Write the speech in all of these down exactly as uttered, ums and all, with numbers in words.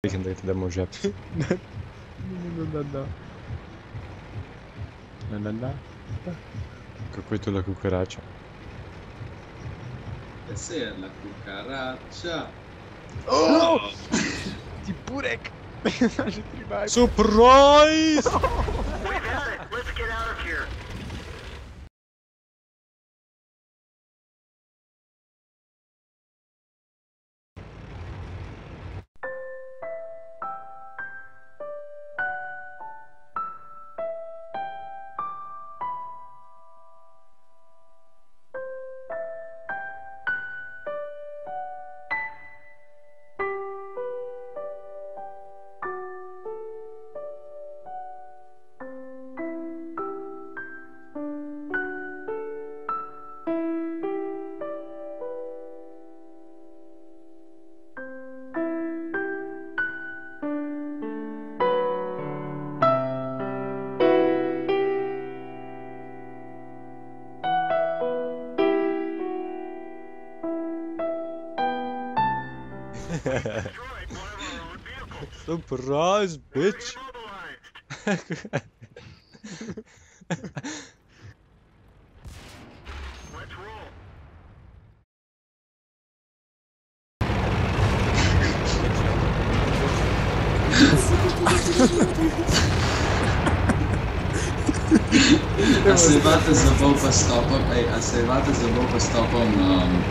Викам да те može. Da, da, da. Da, da, da. Kako je to da kukarača? Essa è la cucaracha. Oh! Ti burek! Naši tri bajke. Surprise! We got it. Let's get out of here. Destroyed one of our own vehicles. Surprise, bitch! Immobilized. Let's roll. A se imate za bol pa stopom, ej, a se imate za bol pa stopom, um...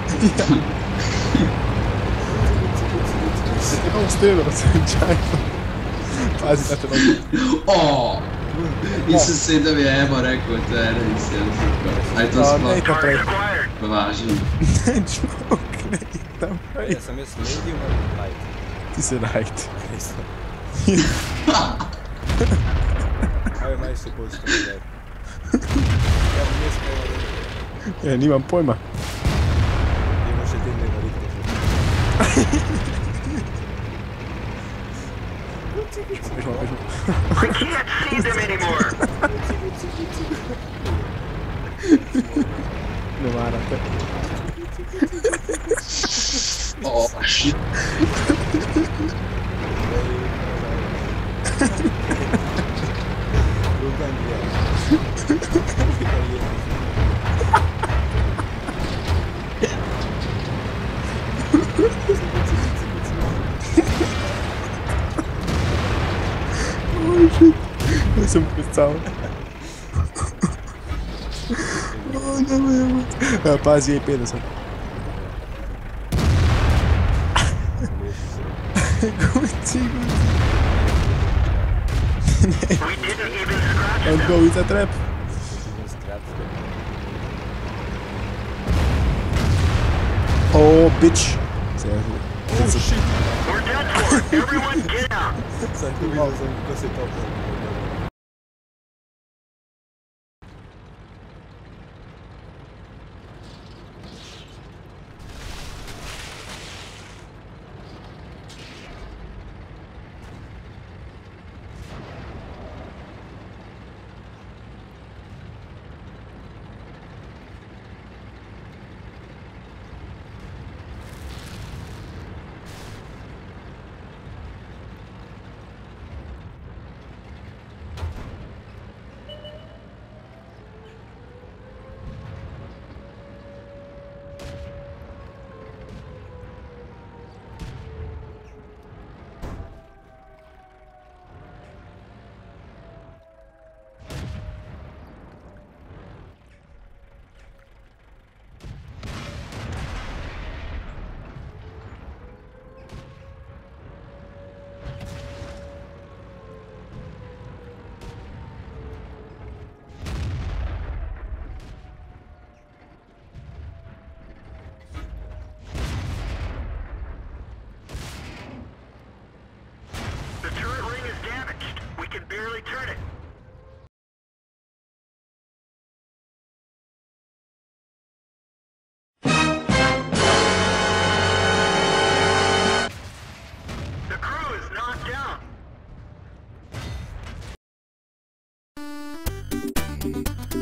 Imamo steno, slučajno. Pazi, da te nogu. Oooo! Nisam se da bi Emo rekao, to je nisam super. Aj to A, ne, sploh to prej. Acquired. važno. Ne, joke, ne, tam prej. Ja sam još medium ili light? Ti si right. Nisam. How am I supposed to do that? Ja mi nisam nema da Ja, nimam pojma. imaš i ti nema rikta. Bežmo, bežmo. I can't see them anymore. Ne marate. Oh, shit. Lugan ja. Oh shit. Ja sam predstavljen. O, nemoj, nemoj. A, pazi, je pedeset. Guci, guci. We didn't even scratch Don't them. go with a trap. Oh, bitch. Oh shit! We're dead for it. Everyone get out. Sam tu vidio sam ko se topao. The turret ring is damaged. We can barely turn it. The crew is knocked down.